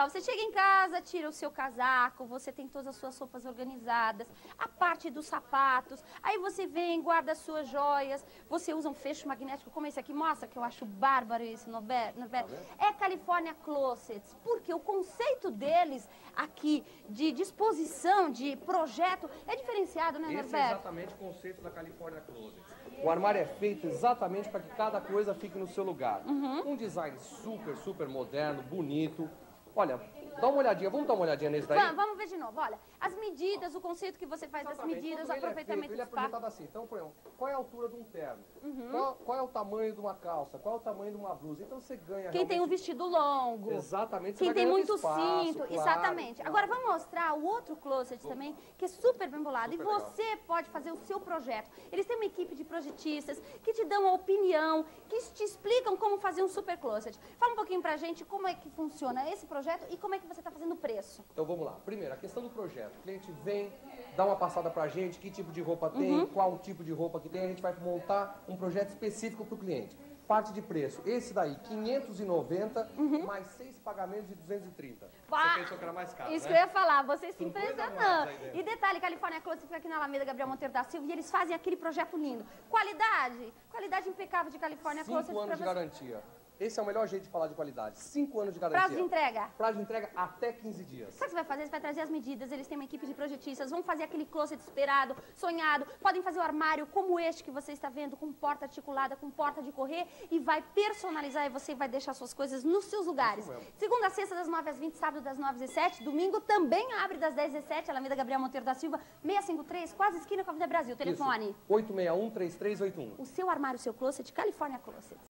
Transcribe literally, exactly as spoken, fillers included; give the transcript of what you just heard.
legal. Você chega em casa, tira o seu casaco, você tem todas as suas roupas organizadas, a parte dos sapatos, aí você vem, guarda as suas joias, você usa um fecho magnético como esse aqui, mostra que eu acho bárbaro esse Norberto. É California Closets, porque o conceito deles aqui de disposição, de projeto, é diferenciado, né, Norberto? Esse é exatamente o conceito da California Closets. O armário é feito exatamente para que cada coisa fique no seu lugar. Uhum. Um design super, super moderno, bonito. Olha, dá uma olhadinha, vamos dar uma olhadinha nesse daí? Vamos, vamos ver de novo, olha, as medidas, o conceito que você faz Exatamente. das medidas, o Ele aproveitamento é feito, ele é do espaço. projetado assim, então, por exemplo, qual é a altura de um terno? Uhum. Qual, qual é o tamanho de uma calça? Qual é o tamanho de uma blusa? Então você ganha Quem tem um realmente... vestido longo. Exatamente. Você Quem vai tem ganhando muito espaço, cinto, claro. exatamente. Agora vamos mostrar o outro closet também, que é super bem bolado. Super e você legal. pode fazer o seu projeto. Eles têm uma equipe de projetistas que te dão a opinião, que te explicam como fazer um super closet. Fala um pouquinho pra gente como é que funciona esse projeto e como é que você está fazendo o preço. Então vamos lá. Primeiro, a questão do projeto. O cliente vem, dá uma passada pra gente, que tipo de roupa tem, Uhum. qual o tipo de roupa que tem, a gente vai montar um projeto específico pro cliente. Parte de preço, esse daí, quinhentos e noventa, uhum. mais seis pagamentos de duzentos e trinta. Bah, você pensou que era mais caro, isso né? que eu ia falar, vocês se Tem dois impressionando. armários aí dentro. E detalhe, California Closet fica aqui na Alameda Gabriel Monteiro da Silva e eles fazem aquele projeto lindo. Qualidade, qualidade impecável de California Closet. Cinco anos de você... garantia. Esse é o melhor jeito de falar de qualidade. Cinco anos de garantia. Prazo de entrega. Prazo de entrega até quinze dias. Sabe o que você vai fazer? Você vai trazer as medidas, eles têm uma equipe de projetistas, vão fazer aquele closet esperado, sonhado, podem fazer o armário como este que você está vendo, com porta articulada, com porta de correr, e vai personalizar e você vai deixar suas coisas nos seus lugares. Segunda a sexta, das nove às vinte, sábado das nove às dezessete, domingo também abre das dez às dezessete, Alameda Gabriel Monteiro da Silva, seiscentos e cinquenta e três, quase esquina com a Avenida Brasil. Telefone. Isso. oito seis um, três três oito um. O seu armário, o seu closet, California Closet.